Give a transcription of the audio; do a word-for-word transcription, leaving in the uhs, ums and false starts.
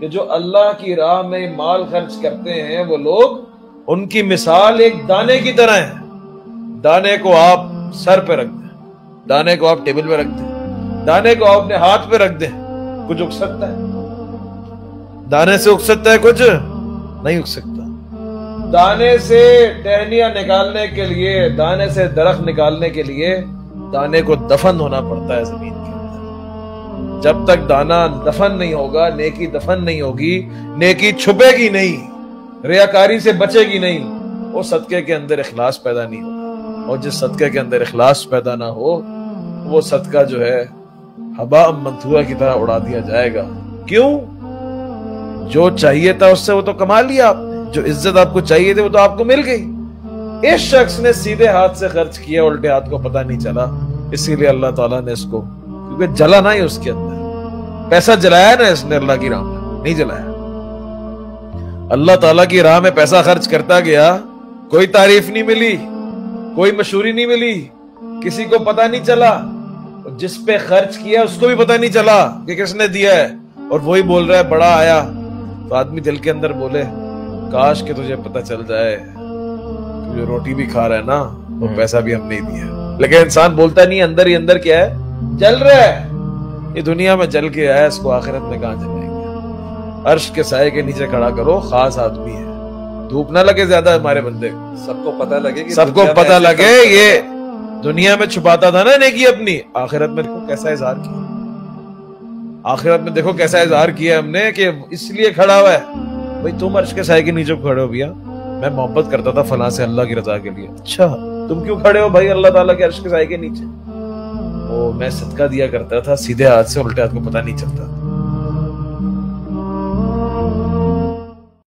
کہ جو اللہ کی راہ میں مال خرچ کرتے ہیں وہ لوگ، ان کی مثال ایک دانے کی طرح ہے. دانے کو آپ سر پہ رکھ دیں، دانے کو آپ ٹیبل پہ رکھ دیں، دانے کو آپ اپنے ہاتھ پہ رکھ دیں، کچھ اگ سکتا ہے؟ دانے سے اگ سکتا ہے؟ کچھ نہیں اگ سکتا. دانے سے ٹہنیاں نکالنے کے لیے، دانے سے درخت نکالنے کے لیے دانے کو دفن ہونا پڑتا ہے زمین کے اندر. جب تک دانا دفن نہیں ہوگا، نیکی دفن نہیں ہوگی، نیکی چھپے گی نہیں، ریاکاری سے بچے گی نہیں، وہ صدقے کے اندر اخلاص پیدا نہیں ہوگا. اور جس صدقے کے اندر اخلاص پیدا نہ ہو وہ صدقہ جو ہے ہباء منثورا کی طرح اڑا دیا جائے گا. کیوں؟ جو چاہیے تھا اس سے وہ تو کما لیا آپ نے، جو عزت آپ کو چاہیے تھی وہ تو آپ کو مل گئی. اس شخص نے سیدھے ہاتھ سے خرچ کیا، الٹے ہاتھ کو پتہ نہیں چلا، اسی لیے اللہ تعالیٰ نے اس کو، کیونکہ جلا نہ ہی اس کے اندر، پیسہ جلایا نا اس نے اللہ کی راہ میں، نہیں جلایا. اللہ تعالیٰ کی راہ میں پیسہ خرچ کرتا گیا، کوئی تعریف نہیں ملی، کوئی مشہوری نہیں ملی، کسی کو پتہ نہیں چلا. جس پہ خرچ کیا اس کو بھی پتہ نہیں چلا کہ کس نے دیا ہے، اور وہی بول رہا ہے بڑا آیا. تو آدمی دل کے اندر بولے کاش کہ تجھے پتہ چل جائے جو روٹی بھی کھا رہا ہے نا وہ پیسہ بھی ہم نہیں دیا. لیکن انسان بولتا نہیں، اندر ہی اندر کیا ہے؟ جل رہا ہے. یہ دنیا میں جل کے آیا، اس کو آخرت میں کہاں جلائیں گے؟ عرش کے سائے کے نیچے کھڑا کرو، خاص آدمی ہے، دھوپ نہ لگے زیادہ ہمارے بندے کو، سب کو پتہ لگے، سب کو پتہ لگے. یہ دنیا میں چھپاتا تھا نا نیکی اپنی، آخرت میں دیکھو کیسا اظہار کیا، آخرت میں دیکھو کیسا اظہار کیا ہم نے، کہ اس لیے کھڑا ہوا ہے. بھئی تم عرش کے سائے کے نیچے کھڑے ہو بھیا، میں محبت کرتا تھا فلاں سے اللہ کی رضا کے لیے. اچھا تم کیوں کھڑے ہو بھائی اللہ تعالیٰ کے عرش کے سائے کے نیچے؟ وہ میں صدقہ دیا کرتا تھا سیدھے ہاتھ سے، الٹے ہاتھ کو پتہ نہیں چلتا.